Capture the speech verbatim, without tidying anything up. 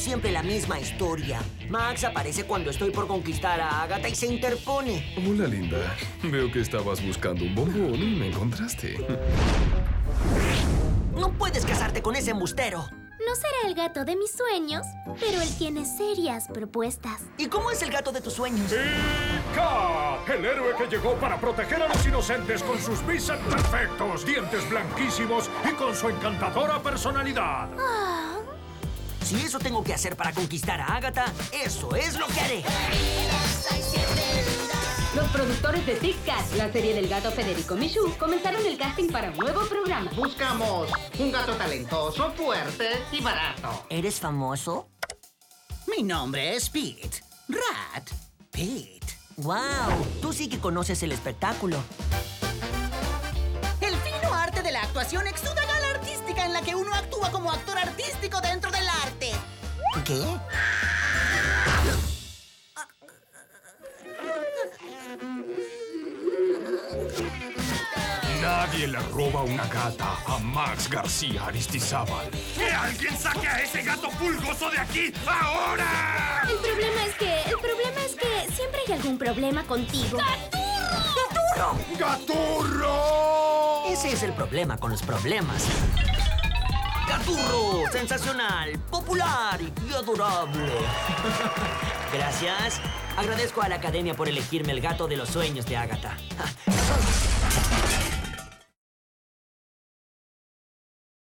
siempre la misma historia. Max aparece cuando estoy por conquistar a Agatha y se interpone. Hola, linda. Veo que estabas buscando un bombón y me encontraste. No puedes casarte con ese embustero. No será el gato de mis sueños, pero él tiene serias propuestas. ¿Y cómo es el gato de tus sueños? Ika, el héroe que llegó para proteger a los inocentes con sus bíceps perfectos, dientes blanquísimos y con su encantadora personalidad. Oh. Si eso tengo que hacer para conquistar a Agatha, eso es lo que haré. Los productores de Tic Cat, la serie del gato Federico Michu, comenzaron el casting para un nuevo programa. Buscamos un gato talentoso, fuerte y barato. ¿Eres famoso? Mi nombre es Pete. Rat. Pete. ¡Wow! Tú sí que conoces el espectáculo. El fino arte de la actuación exuda gala artística en la que uno actúa como actor artístico dentro del arte. ¿Qué? Nadie le roba una gata a Max García Aristizábal. ¡Que alguien saque a ese gato pulgoso de aquí ahora! El problema es que... El problema es que siempre hay algún problema contigo. ¡Gaturro! ¡Gaturro! Ese es el problema con los problemas. ¡Gaturro! ¡Sensacional! ¡Popular! ¡Y adorable! Gracias. Agradezco a la academia por elegirme el gato de los sueños de Agatha.